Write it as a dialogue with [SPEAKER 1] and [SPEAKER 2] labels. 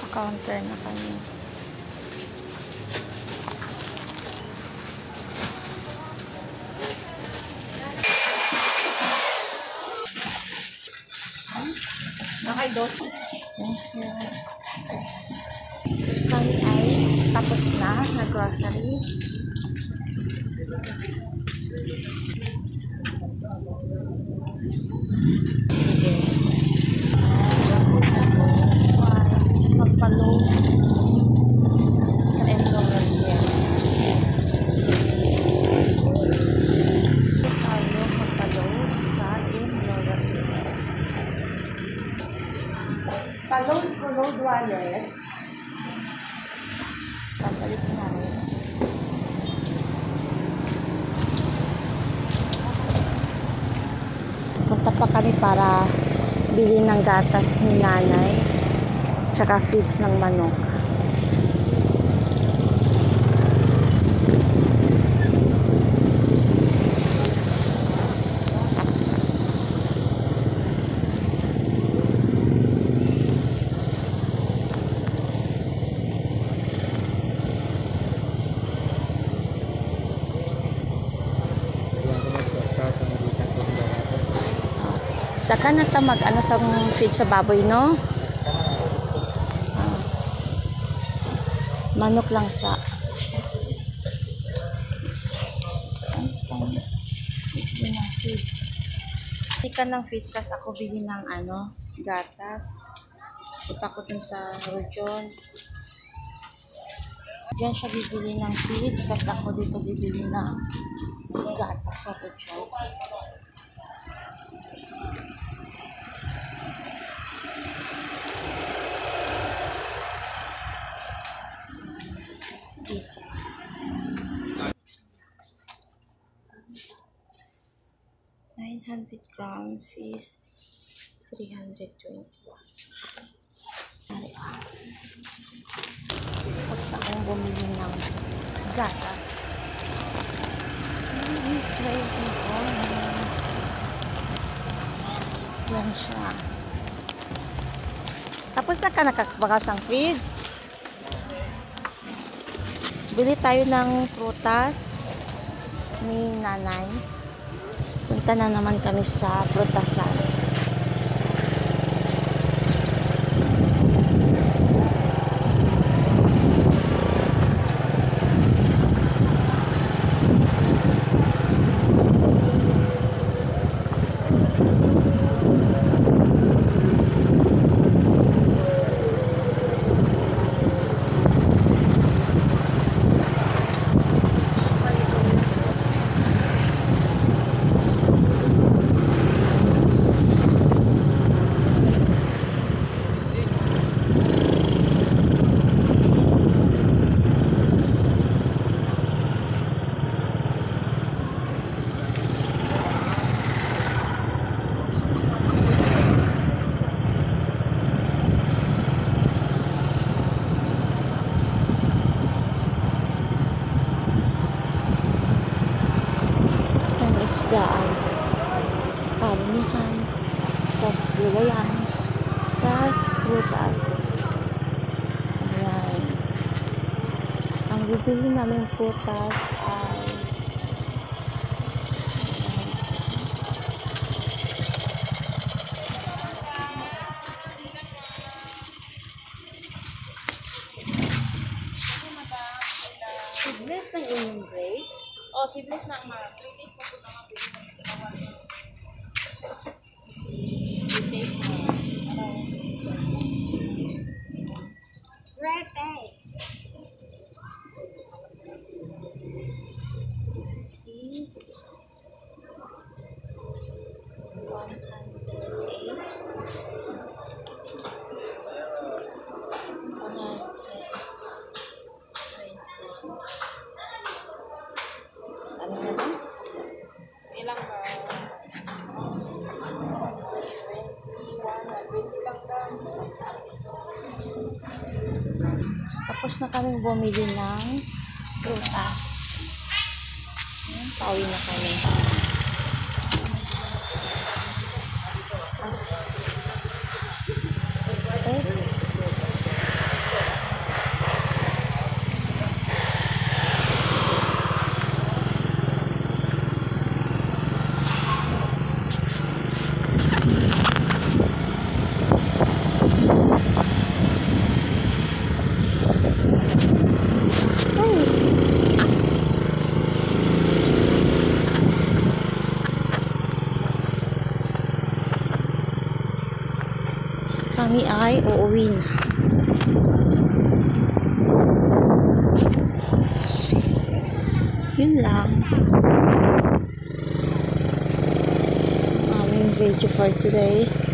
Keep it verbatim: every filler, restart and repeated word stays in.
[SPEAKER 1] Naka-counter na kami.
[SPEAKER 2] Nakay-dos.
[SPEAKER 1] Kami ay tapos na na grocery. Magpalo sa Endomeria. Tayo magpalo sa Endomeria.
[SPEAKER 2] Paload ko load wallet.
[SPEAKER 1] Pabalik namin. Punta pa kami para bili ng gatas ni nanay tsaka feeds ng manok. Saka na ta mag ano sa feed sa baboy, no? Ah. Manok lang sa. Bili ng feeds. Ika ng feeds, tas ako bili ng ano, gatas. Punta ko dun sa Rojon. Diyan siya bibili ng feeds, tas ako dito bibili ng gatas sa Rojon. nine hundred grams is three hundred twenty-one. Sorry. Tapos na akong bumili ng gatas. Yan siya. Tapos na ka nakakbakas ang feeds. Bili tayo ng prutas ni nanay. Punta na naman kami sa prutasan. Isdaan, karnihan, tas gulayan, tas prutas. Ayan. Ang bibili namin prutas ay seedless ng inyong grapes.
[SPEAKER 2] Oh, seedless na ma. three days na po na mabili. three days na.
[SPEAKER 1] Red egg. one hundred eight. Ano na ba?
[SPEAKER 2] Ilang ba?
[SPEAKER 1] So, tapos na kaming bumili ng prutas. Ayan, pauwi na kami. Ah. Okay. ay uuwi na. Yun lang. Aming video for today.